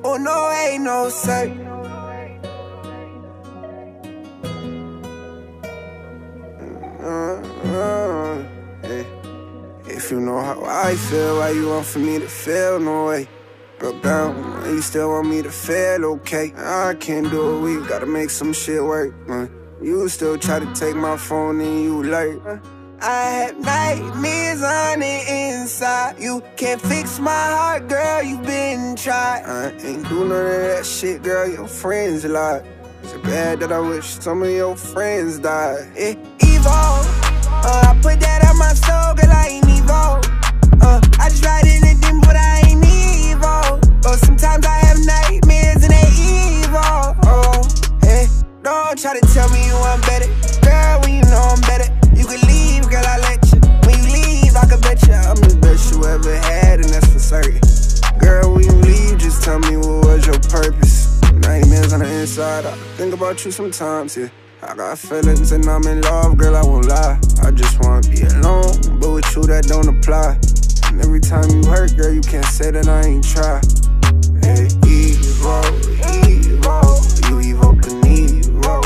Oh no, ain't no sir. Hey. If you know how I feel, why you want for me to feel no way? Broke down, you still want me to feel okay? I can't do it, we gotta make some shit work, man. You still try to take my phone and you lurk. I have nightmares on the inside. You can't fix my heart, girl, you been tried. I ain't do none of that shit, girl, your friends lied. It's bad that I wish some of your friends died. Evolve, I put that on my soul, girl, I ain't evolved. I just ride in the dim, but I ain't evil. But sometimes I have nightmares and they evil. Don't try to tell me you want better, girl, when you know I'm better. You can leave, girl, I let you. When you leave, I can bet you I'm the best you ever had, and that's for certain. Girl, when you leave, just tell me what was your purpose. Nightmares on the inside, I think about you sometimes, yeah. I got feelings and I'm in love, girl, I won't lie. I just wanna be alone, but with you that don't apply. And every time you hurt, girl, you can't say that I ain't try. Hey, evil, evil, you evil, Evil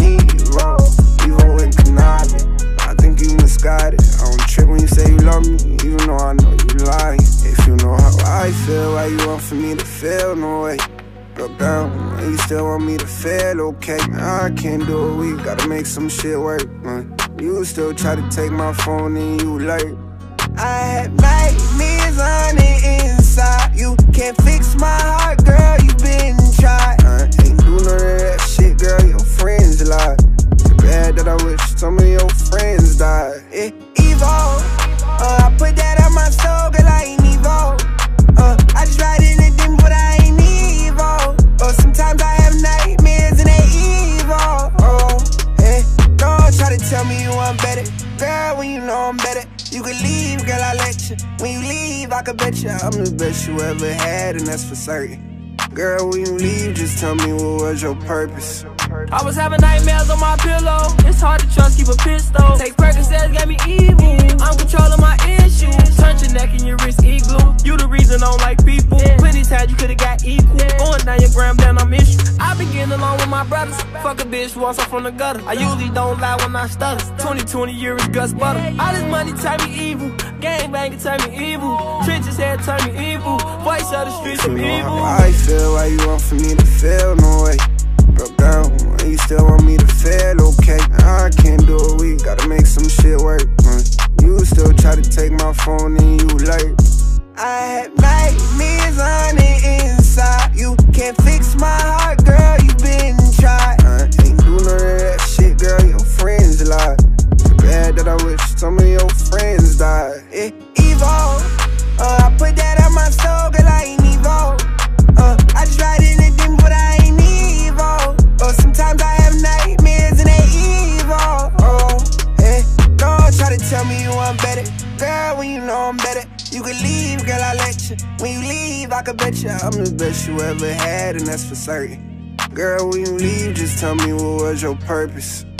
and conniving. I think you misguided. I don't trip when you say you love me, even though I know you lying. If you know how I feel, why you want for me to feel no way? Broke down, and you still want me to feel okay? I can't do it, we gotta make some shit work, man. You still try to take my phone and you lurk. I have nightmares on the inside. You can't fix my heart, girl, you been tried. I ain't do none of that shit, girl, your friends lied. It's bad that I wish some of your friends died. Evolve, I put that on my soul, girl, I ain't evolved. I just ride in the dim, but I ain't evil. Sometimes I have nightmares and they evil. Don't try to tell me you want better, girl, when you know I'm better. You can leave, girl, I let you. When you leave, I can bet you I'm the best you ever had, and that's for certain. Girl, when you leave, just tell me what was your purpose. I was having nightmares on my pillow. It's hard to trust, keep a pistol. Take Percocets, got me evil. I'm controlling my issues. Turn your neck and your wrist igloo. You the reason I don't like people. Plenty times you could've got equal. Going down your gram, then I'm issue. I been getting along with my brothers. Fuck a bitch once I'm from the gutter. I usually don't lie when I stutter. 2020 year is Gus Butter. All this money turn me evil. Gangbanging turn me evil. Trenches head turn me evil. Voice of the streets I'm evil. I feel why you want for me to feel no way. Broke down, and you still want me to feel okay? I can't do it, we gotta make some shit work, man. You still try to take my phone and you lurk. I have nightmares on the inside. You can't fix my heart, girl, you been tried. I ain't do none of that shit, girl, your friends lied. It's bad that I wish some of your friends died. Evolve, I put that on my soul, girl, I ain't evolved. I just ride in the dim, but I ain't evil. Sometimes I have nightmares and they evil. Don't try to tell me you want better, girl, when you know I'm better. You can leave, girl, I let you. When you leave, I can bet you I'm the best you ever had, and that's for certain. Girl, when you leave, just tell me what was your purpose.